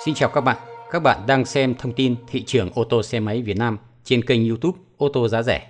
Xin chào các bạn đang xem thông tin thị trường ô tô xe máy Việt Nam trên kênh YouTube Ô tô giá rẻ.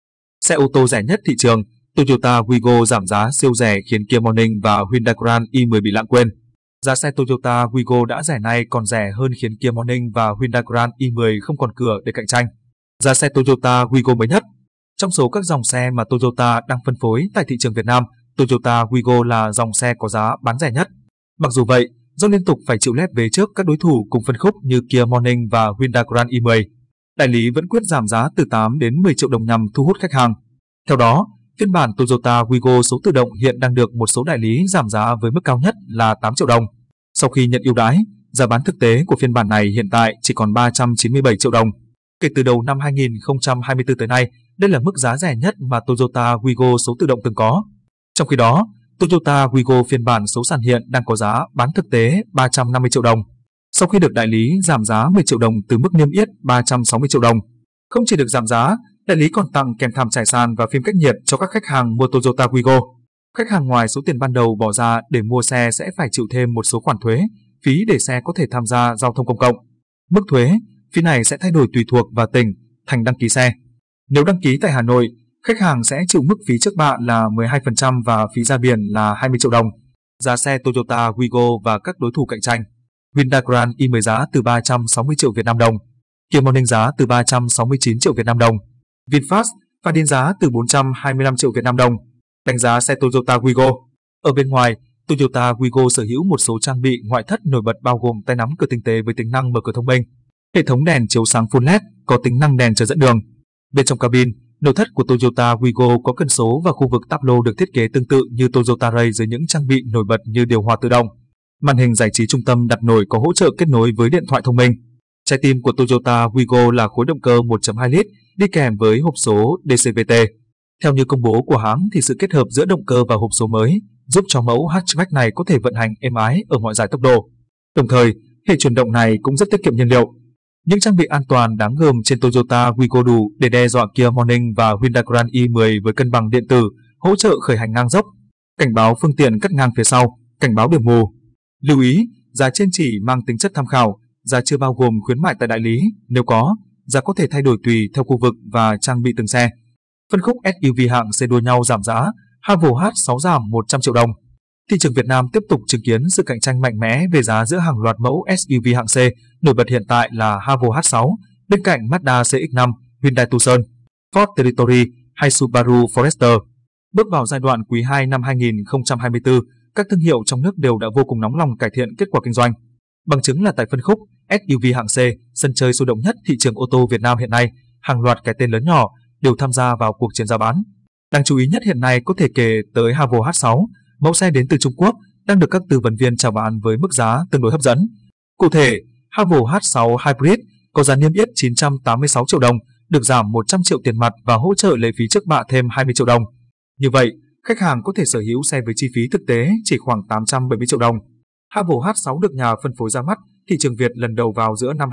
Xe ô tô rẻ nhất thị trường, Toyota Wigo giảm giá siêu rẻ khiến Kia Morning và Hyundai Grand i10 bị lãng quên. Giá xe Toyota Wigo đã rẻ này còn rẻ hơn khiến Kia Morning và Hyundai Grand i10 không còn cửa để cạnh tranh. Giá xe Toyota Wigo mới nhất. Trong số các dòng xe mà Toyota đang phân phối tại thị trường Việt Nam, Toyota Wigo là dòng xe có giá bán rẻ nhất. Mặc dù vậy, do liên tục phải chịu lép vế trước các đối thủ cùng phân khúc như Kia Morning và Hyundai Grand i10, đại lý vẫn quyết giảm giá từ 8 đến 10 triệu đồng nhằm thu hút khách hàng. Theo đó, phiên bản Toyota Wigo số tự động hiện đang được một số đại lý giảm giá với mức cao nhất là 8 triệu đồng. Sau khi nhận ưu đãi, giá bán thực tế của phiên bản này hiện tại chỉ còn 397 triệu đồng. Kể từ đầu năm 2024 tới nay, đây là mức giá rẻ nhất mà Toyota Wigo số tự động từng có. Trong khi đó, Toyota Wigo phiên bản số sàn hiện đang có giá bán thực tế 350 triệu đồng. Sau khi được đại lý giảm giá 10 triệu đồng từ mức niêm yết 360 triệu đồng. Không chỉ được giảm giá, đại lý còn tặng kèm thảm trải sàn và phim cách nhiệt cho các khách hàng mua Toyota Wigo. Khách hàng ngoài số tiền ban đầu bỏ ra để mua xe sẽ phải chịu thêm một số khoản thuế, phí để xe có thể tham gia giao thông công cộng. Mức thuế, phí này sẽ thay đổi tùy thuộc vào tỉnh, thành đăng ký xe. Nếu đăng ký tại Hà Nội, khách hàng sẽ chịu mức phí trước bạ là 12% và phí ra biển là 20 triệu đồng. Giá xe Toyota Wigo và các đối thủ cạnh tranh. Hyundai Grand i10 giá từ 360 triệu Việt Nam đồng. Kia Morning giá từ 369 triệu Việt Nam đồng. VinFast phạt điền giá từ 425 triệu Việt Nam đồng. Đánh giá xe Toyota Wigo. Ở bên ngoài, Toyota Wigo sở hữu một số trang bị ngoại thất nổi bật bao gồm tay nắm cửa tinh tế với tính năng mở cửa thông minh, hệ thống đèn chiếu sáng full LED có tính năng đèn chờ dẫn đường. Bên trong cabin, nội thất của Toyota Wigo có cần số và khu vực táp lô được thiết kế tương tự như Toyota Ray với những trang bị nổi bật như điều hòa tự động. Màn hình giải trí trung tâm đặt nổi có hỗ trợ kết nối với điện thoại thông minh. Trái tim của Toyota Wigo là khối động cơ 1.2 lít đi kèm với hộp số DCVT. Theo như công bố của hãng thì sự kết hợp giữa động cơ và hộp số mới giúp cho mẫu hatchback này có thể vận hành êm ái ở mọi giải tốc độ. Đồng thời, hệ chuyển động này cũng rất tiết kiệm nhiên liệu. Những trang bị an toàn đáng gờm trên Toyota Wigo đủ để đe dọa Kia Morning và Hyundai Grand i10 với cân bằng điện tử, hỗ trợ khởi hành ngang dốc, cảnh báo phương tiện cắt ngang phía sau, cảnh báo điểm mù. Lưu ý, giá trên chỉ mang tính chất tham khảo, giá chưa bao gồm khuyến mại tại đại lý, nếu có, giá có thể thay đổi tùy theo khu vực và trang bị từng xe. Phân khúc SUV hạng C đua nhau giảm giá, Haval H6 giảm 100 triệu đồng. Thị trường Việt Nam tiếp tục chứng kiến sự cạnh tranh mạnh mẽ về giá giữa hàng loạt mẫu SUV hạng C, nổi bật hiện tại là Haval H6, bên cạnh Mazda CX-5, Hyundai Tucson, Ford Territory hay Subaru Forester. Bước vào giai đoạn quý 2 năm 2024, các thương hiệu trong nước đều đã vô cùng nóng lòng cải thiện kết quả kinh doanh. Bằng chứng là tại phân khúc SUV hạng C, sân chơi sôi động nhất thị trường ô tô Việt Nam hiện nay, hàng loạt cái tên lớn nhỏ đều tham gia vào cuộc chiến giá bán. Đáng chú ý nhất hiện nay có thể kể tới Haval H6, mẫu xe đến từ Trung Quốc đang được các tư vấn viên chào bán với mức giá tương đối hấp dẫn. Cụ thể, Haval H6 Hybrid có giá niêm yết 986 triệu đồng, được giảm 100 triệu tiền mặt và hỗ trợ lệ phí trước bạ thêm 20 triệu đồng. Như vậy, khách hàng có thể sở hữu xe với chi phí thực tế chỉ khoảng 870 triệu đồng. Haval H6 được nhà phân phối ra mắt thị trường Việt lần đầu vào giữa năm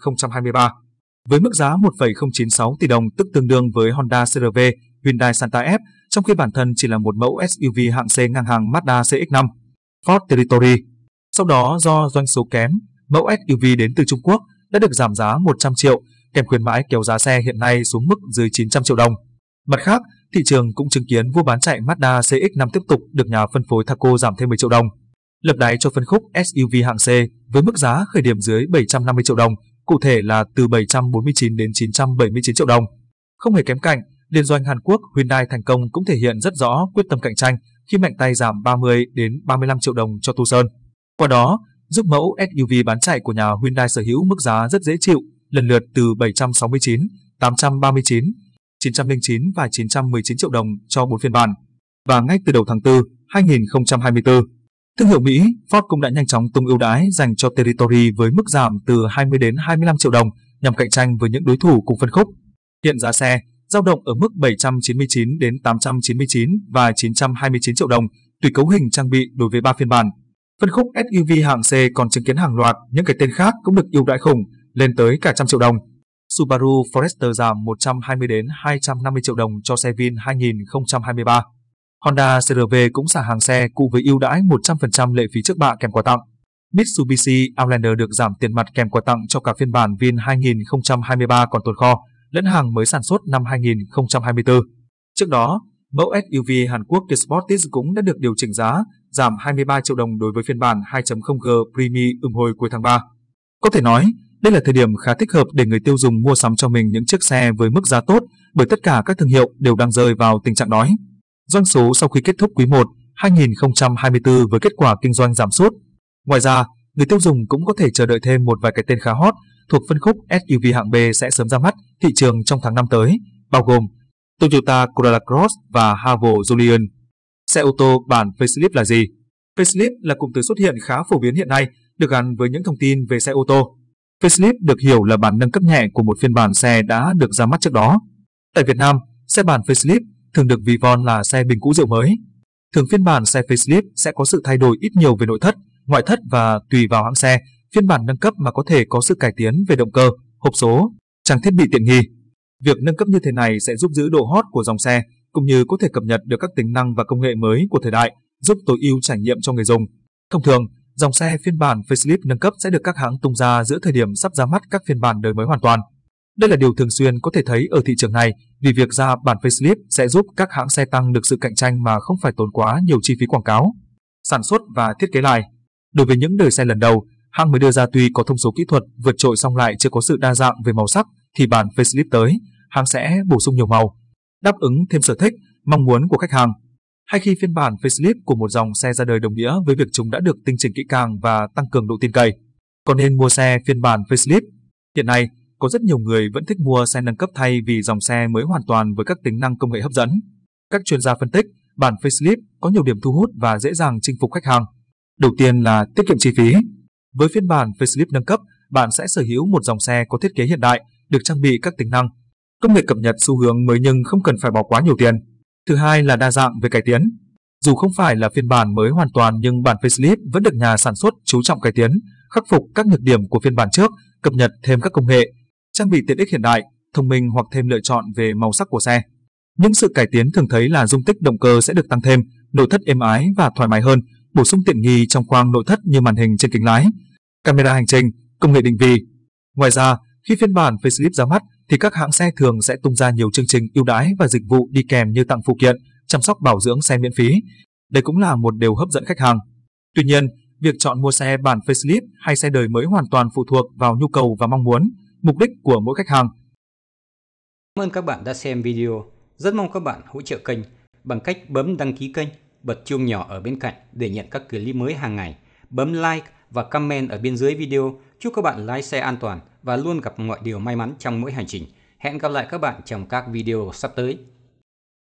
2023. Với mức giá 1,096 tỷ đồng tức tương đương với Honda CR-V, Hyundai Santa F, trong khi bản thân chỉ là một mẫu SUV hạng C ngang hàng Mazda CX-5, Ford Territory. Sau đó do doanh số kém, mẫu SUV đến từ Trung Quốc đã được giảm giá 100 triệu, kèm khuyến mãi kéo giá xe hiện nay xuống mức dưới 900 triệu đồng. Mặt khác, thị trường cũng chứng kiến vua bán chạy Mazda CX-5 tiếp tục được nhà phân phối Thaco giảm thêm 10 triệu đồng. Lập đáy cho phân khúc SUV hạng C với mức giá khởi điểm dưới 750 triệu đồng, cụ thể là từ 749 đến 979 triệu đồng. Không hề kém cạnh, liên doanh Hàn Quốc Hyundai thành công cũng thể hiện rất rõ quyết tâm cạnh tranh khi mạnh tay giảm 30 đến 35 triệu đồng cho Tucson. Qua đó, giúp mẫu SUV bán chạy của nhà Hyundai sở hữu mức giá rất dễ chịu, lần lượt từ 769, 839, 909 và 919 triệu đồng cho 4 phiên bản. Và ngay từ đầu tháng 4, 2024, thương hiệu Mỹ Ford cũng đã nhanh chóng tung ưu đãi dành cho Territory với mức giảm từ 20 đến 25 triệu đồng nhằm cạnh tranh với những đối thủ cùng phân khúc. Hiện giá xe dao động ở mức 799 đến 899 và 929 triệu đồng tùy cấu hình trang bị đối với 3 phiên bản. Phân khúc SUV hạng C còn chứng kiến hàng loạt những cái tên khác cũng được ưu đãi khủng lên tới cả trăm triệu đồng. Subaru Forester giảm 120 đến 250 triệu đồng cho xe Vin 2023. Honda CR-V cũng xả hàng xe cụ với ưu đãi 100% lệ phí trước bạ kèm quà tặng. Mitsubishi Outlander được giảm tiền mặt kèm quà tặng cho cả phiên bản VIN 2023 còn tồn kho, lẫn hàng mới sản xuất năm 2024. Trước đó, mẫu SUV Hàn Quốc The Sportage cũng đã được điều chỉnh giá, giảm 23 triệu đồng đối với phiên bản 2.0G Premium hồi cuối tháng 3. Có thể nói, đây là thời điểm khá thích hợp để người tiêu dùng mua sắm cho mình những chiếc xe với mức giá tốt, bởi tất cả các thương hiệu đều đang rơi vào tình trạng đói. Doanh số sau khi kết thúc quý 1 2024 với kết quả kinh doanh giảm sút. Ngoài ra, người tiêu dùng cũng có thể chờ đợi thêm một vài cái tên khá hot thuộc phân khúc SUV hạng B sẽ sớm ra mắt thị trường trong tháng 5 tới, bao gồm Toyota Corolla Cross và Haval Julian. Xe ô tô bản facelift là gì? Facelift là cụm từ xuất hiện khá phổ biến hiện nay, được gắn với những thông tin về xe ô tô. Facelift được hiểu là bản nâng cấp nhẹ của một phiên bản xe đã được ra mắt trước đó. Tại Việt Nam, xe bản facelift thường được ví von là xe bình cũ rượu mới. Thường phiên bản xe facelift sẽ có sự thay đổi ít nhiều về nội thất, ngoại thất và tùy vào hãng xe, phiên bản nâng cấp mà có thể có sự cải tiến về động cơ, hộp số, trang thiết bị tiện nghi. Việc nâng cấp như thế này sẽ giúp giữ độ hot của dòng xe, cũng như có thể cập nhật được các tính năng và công nghệ mới của thời đại, giúp tối ưu trải nghiệm cho người dùng. Thông thường, dòng xe phiên bản facelift nâng cấp sẽ được các hãng tung ra giữa thời điểm sắp ra mắt các phiên bản đời mới hoàn toàn. Đây là điều thường xuyên có thể thấy ở thị trường này, vì việc ra bản facelift sẽ giúp các hãng xe tăng được sự cạnh tranh mà không phải tốn quá nhiều chi phí quảng cáo, sản xuất và thiết kế lại. Đối với những đời xe lần đầu, hãng mới đưa ra tuy có thông số kỹ thuật vượt trội song lại chưa có sự đa dạng về màu sắc, thì bản facelift tới, hãng sẽ bổ sung nhiều màu, đáp ứng thêm sở thích, mong muốn của khách hàng. Hay khi phiên bản facelift của một dòng xe ra đời đồng nghĩa với việc chúng đã được tinh chỉnh kỹ càng và tăng cường độ tin cậy. Còn nên mua xe phiên bản facelift? Hiện nay, có rất nhiều người vẫn thích mua xe nâng cấp thay vì dòng xe mới hoàn toàn với các tính năng công nghệ hấp dẫn. Các chuyên gia phân tích, bản facelift có nhiều điểm thu hút và dễ dàng chinh phục khách hàng. Đầu tiên là tiết kiệm chi phí. Với phiên bản facelift nâng cấp, bạn sẽ sở hữu một dòng xe có thiết kế hiện đại, được trang bị các tính năng, công nghệ cập nhật xu hướng mới nhưng không cần phải bỏ quá nhiều tiền. Thứ hai là đa dạng về cải tiến. Dù không phải là phiên bản mới hoàn toàn nhưng bản facelift vẫn được nhà sản xuất chú trọng cải tiến, khắc phục các nhược điểm của phiên bản trước, cập nhật thêm các công nghệ, trang bị tiện ích hiện đại, thông minh hoặc thêm lựa chọn về màu sắc của xe. Những sự cải tiến thường thấy là dung tích động cơ sẽ được tăng thêm, nội thất êm ái và thoải mái hơn, bổ sung tiện nghi trong khoang nội thất như màn hình trên kính lái, camera hành trình, công nghệ định vị. Ngoài ra, khi phiên bản facelift ra mắt thì các hãng xe thường sẽ tung ra nhiều chương trình ưu đãi và dịch vụ đi kèm như tặng phụ kiện, chăm sóc bảo dưỡng xe miễn phí. Đây cũng là một điều hấp dẫn khách hàng. Tuy nhiên, việc chọn mua xe bản facelift hay xe đời mới hoàn toàn phụ thuộc vào nhu cầu và mong muốn, mục đích của mỗi khách hàng. Cảm ơn các bạn đã xem video. Rất mong các bạn hỗ trợ kênh bằng cách bấm đăng ký kênh, bật chuông nhỏ ở bên cạnh để nhận các clip mới hàng ngày, bấm like và comment ở bên dưới video. Chúc các bạn lái xe an toàn và luôn gặp mọi điều may mắn trong mỗi hành trình. Hẹn gặp lại các bạn trong các video sắp tới.